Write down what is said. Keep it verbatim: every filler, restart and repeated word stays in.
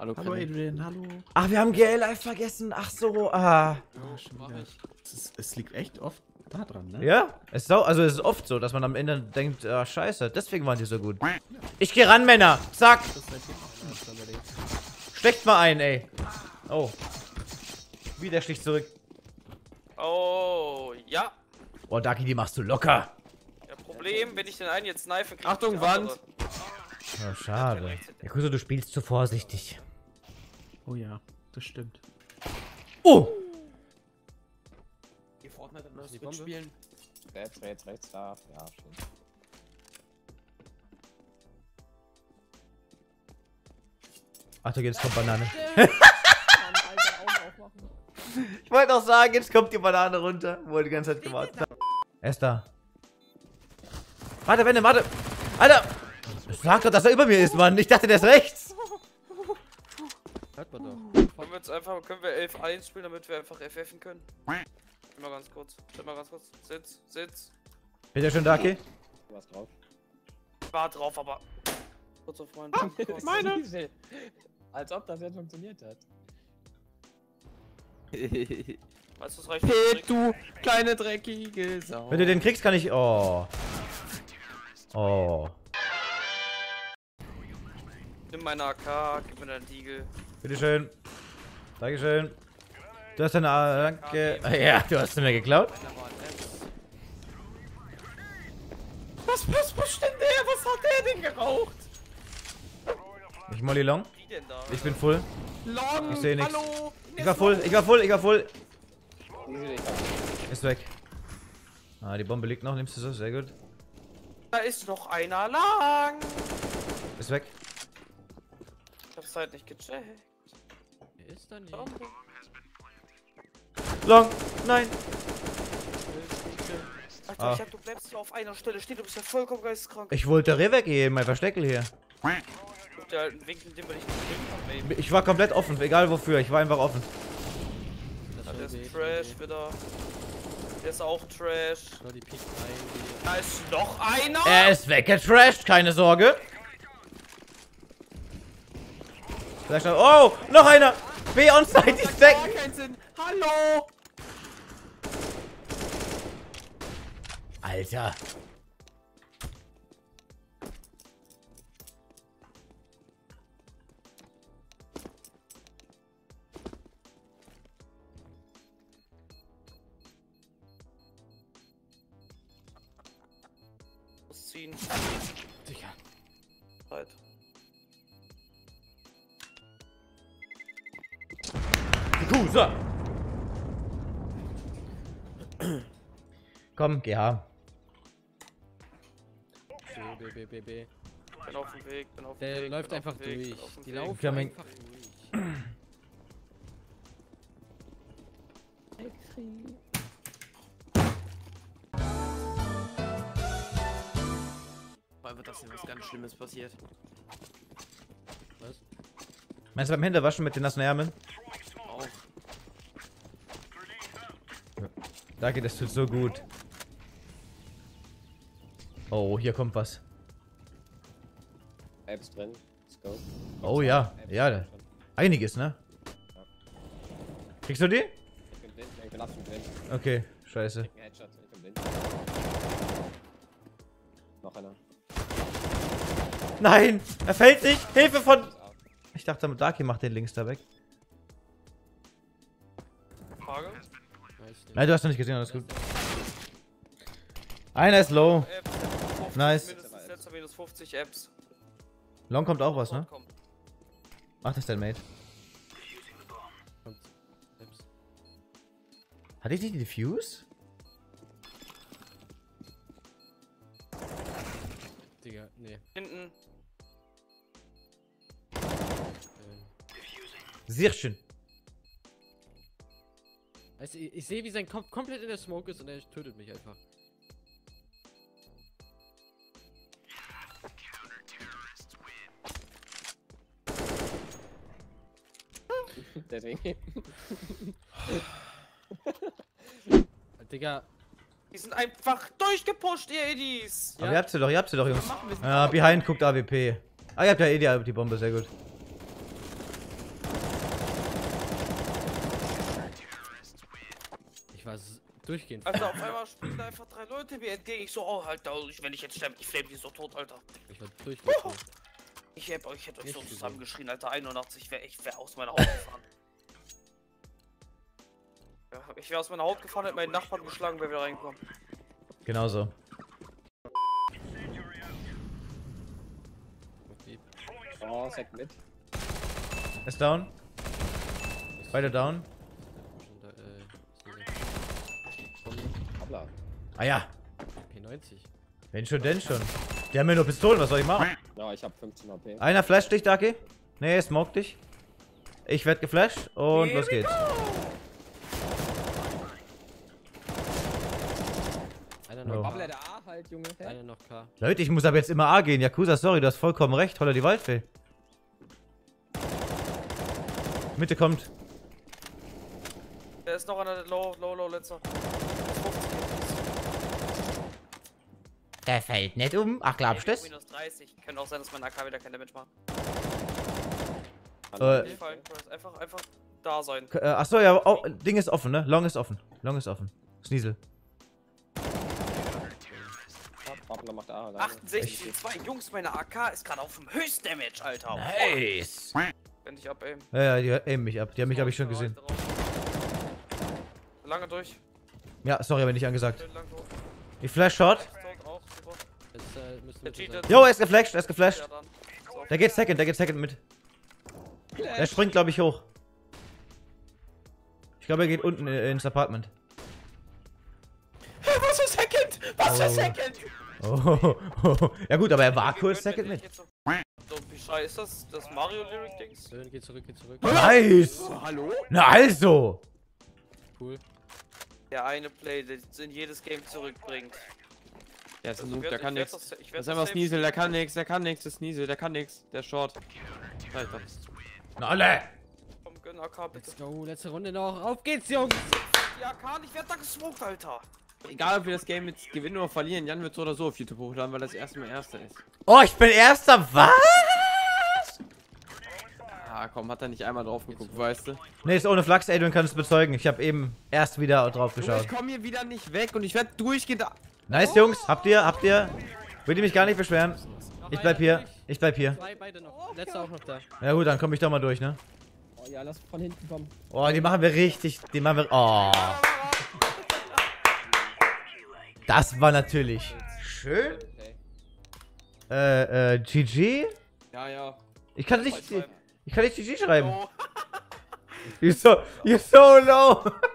Hallo, Hallo Adrian, hallo. Ach, wir haben G L live vergessen. Ach so, ah. Oh, schon wieder. Es, ist, es liegt echt oft da dran, ne? Ja, es ist, auch, also es ist oft so, dass man am Ende denkt, ah, scheiße, deswegen waren die so gut. Ich geh ran, Männer. Zack. Steckt mal ein, ey. Oh. Wieder schlicht zurück. Oh, ja. Oh, Daki, die machst du locker. Ja, Problem, wenn ich den einen jetzt knife, krieg Achtung, ich die Wand. andere. Oh, schade. Ja, Kuso, du spielst zu vorsichtig. Oh ja, das stimmt. Oh! Die Fortnite am die Bombe spielen. Rechts, rechts, rechts, da. Ja, schön. Achtung, jetzt kommt Banane. Ich wollte auch sagen, jetzt kommt die Banane runter, wo er die ganze Zeit gewartet hat. Er ist da. Warte, Wende, warte. Alter! Sag doch, dass er über mir ist, Mann. Ich dachte, der ist rechts. Hört man doch. Können wir jetzt einfach, können wir elf eins spielen, damit wir einfach F F können? Mal ganz kurz. Stell mal ganz kurz. Sitz, Sitz. Ist er schon Daki? Du warst drauf. War drauf, aber. Kurz auf meinen. Meine! Als ob das jetzt funktioniert hat. Weißt du, es reicht Pip, du kleine dreckige Sau. Wenn du den kriegst, kann ich... Oh. Oh. Nimm meine A K, gib mir deinen Deagle. Bitteschön. Dankeschön. Du hast deine... Danke. Ja, du hast sie mir geklaut. Was, was, was stimmt der? Was hat der denn geraucht? Ich Molly Long. Wie denn da? Ich bin full. Long, Ich sehe nichts. hallo. Ich war full, ich war full, ich war full. Easy, Ist weg. Ah, die Bombe liegt noch. Nimmst du so? Sehr gut. Da ist noch einer lang. Ist weg. Ich hab's halt nicht gecheckt. Wer ist da nicht? Long. Nein. Alter, Ah. ich hab, du bleibst hier auf einer Stelle stehen, du bist ja vollkommen geisteskrank. Ich wollte Rewe gehen, mein Versteckel hier. Der halt einen Winkel, den wir nicht gesehen haben, ey. Ich war komplett offen, egal wofür. Ich war einfach offen. Ja, der ist Trash wieder. Der ist auch Trash. Nur die Peak rein, Da ist noch einer! Er ist weggetrashed, keine Sorge. Vielleicht noch, oh, noch einer. B onside, die ist weg. gar keinen Sinn. Hallo! Alter. Ziehen. Digga. Zeit. Kusa. Komm, G H. B, B, B, B. Bin auf dem Weg, bin auf dem Der Weg. läuft bin auf einfach dem Weg, durch. bin auf dem Die Weg. laufen Coming. einfach durch. Weil wird das hier was ganz Schlimmes passiert. Was? Meinst du beim Händewaschen mit den nassen Ärmeln? Auch. Danke, das tut so gut. Oh, hier kommt was. Apps drin. Let's go. Oh ja, ja. Einiges, ne? Kriegst du die? Ich bin blind, ich bin absolut blind. Okay, scheiße. Ein Headshot, ich bin blind. Noch einer. Nein, er fällt nicht. Hilfe von... Ist out. Ich dachte, Daki macht den links da weg. Frage? Weiß nicht. Nein, du hast noch nicht gesehen, alles gut. Einer ist low. Apps, fünfzig, Nice. Mindestens letzter minus fünfzig Apps. Long kommt auch was, ne? Komm. Ach, das ist dein Mate. Kommt. Ups. Hatte ich nicht die Diffuse? Digga, nee. Hinten. Ähm. Sehr schön. Also, ich, ich sehe, wie sein Kopf komplett in der Smoke ist und er tötet mich einfach. Deswegen. Digga. Die sind einfach durchgepusht, ihr Eddies! Aber Ja. ihr habt sie doch, ihr habt sie doch, Jungs. Machen wir es Ja, behind guckt A W P. Ah, ihr habt ja eh die, die Bombe, sehr gut. Ich war s- durchgehend. Also auf einmal springen da einfach drei Leute mir entgegen. Ich so, oh, Alter, ich- wenn ich jetzt sterbe, ich flame die so tot, Alter. Ich war durchgehend. Oh. Ich hätte euch, hätte euch Nicht so gesehen. zusammengeschrien, Alter. einundachtzig, ich wäre ich wär aus meiner Haut gefahren. Ja, ich wäre aus meiner Haut gefahren, hätte meinen Nachbarn geschlagen, wer wieder reinkommt. Genauso. Okay. Oh, Sack mit. Ist down. Beide down. Schon da, äh, ist Hoppla. Ah ja. P neunzig. Wenn schon, denn schon. Die haben ja nur Pistolen, was soll ich machen? Ja, ich hab fünfzehn H P. Einer flasht dich, Daki. Nee, smoke dich. Ich werd geflasht und los geht's. Einer noch Oh. Bubble K. der A halt, Junge. Hä? Einer noch K. Leute, ich muss aber jetzt immer A gehen. Yakuza, sorry, du hast vollkommen recht. Holla die Waldfee. Mitte kommt. Der ist noch einer low, low, low, letzter. Der fällt nicht um. Ach, glaubst du das? minus dreißig. Könnte auch sein, dass mein A K wieder kein Damage macht. Äh, Nee, fallen, Chris. Einfach, einfach da sein. äh, achso, ja, oh, Ding ist offen, ne? Long ist offen. Long ist offen. Sneasel. Bubble macht A. alleine. achtundsechzig zwei. Jungs, meine A K ist gerade auf dem Höchstdamage, Alter. Nice. Wenn ich abaimen. Ja, ja, die aimen mich ab. Die haben mich, habe ich schon gesehen. Lange durch. Ja, sorry, aber nicht angesagt. Schön lang durch. Ich flash short. Tot auch, super. Jetzt äh, müssen Der wir cheatet. Jo, er ist geflasht, er ist geflasht. Ja, dann. So. Der geht second, der geht second mit. Er springt, glaube ich, hoch. Ich glaube, er geht unten äh, ins Apartment. Was für Second? Was für Second? Oh, oh, oh. Ja gut, aber er war kurz second mit. So, wie scheiße ist das? Das Mario-Lyric-Dings? Schön, geh zurück, geh zurück. Nice. Hallo? Na also. Cool. Der eine Play, der in jedes Game zurückbringt. Der ist ein Also Noob, ich der werd- kann ich werd nix. das- ich Das werd ist das einfach safe Sneasel, der sehen. kann nix, der kann nix, das ist Sneasel, der kann nix. Der ist Short. Alter. Na alle. Komm, gönn A K bitte. Let's go, letzte Runde noch. Auf geht's, Jungs! Die A K, ich werd da gesmoked, Alter. Egal, ob wir das Game jetzt gewinnen oder verlieren, Jan wird so oder so auf YouTube hochladen, weil das erste Mal Erster ist. Oh, ich bin erster. Was? Ah, komm, hat er nicht einmal drauf geguckt, weißt du? Nee, ist ohne Flachs, Adrian kann es bezeugen. Ich habe eben erst wieder drauf Junge, geschaut. ich komm hier wieder nicht weg und ich werde durchgehend. da- Nice, Jungs. Habt ihr, habt ihr? Würde mich gar nicht beschweren. Noch Ich bleib einer hier. durch. Ich bleib hier. Zwei, beide noch. Letzter auch noch da. Ja gut, dann komme ich doch mal durch, ne? Oh ja, lass von hinten kommen. Oh, die machen wir richtig. Die machen wir. Oh. Das war natürlich schön. Okay. Äh, äh, G G? Ja, ja. Ich kann nicht. schreiben. Ich kann nicht G G schreiben. Oh. You're so, you're so low.